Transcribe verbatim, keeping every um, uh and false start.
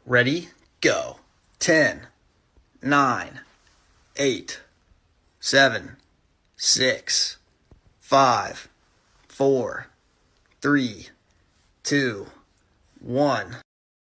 Ready, go. ten, nine, eight, seven, six, five, four, three, two, one.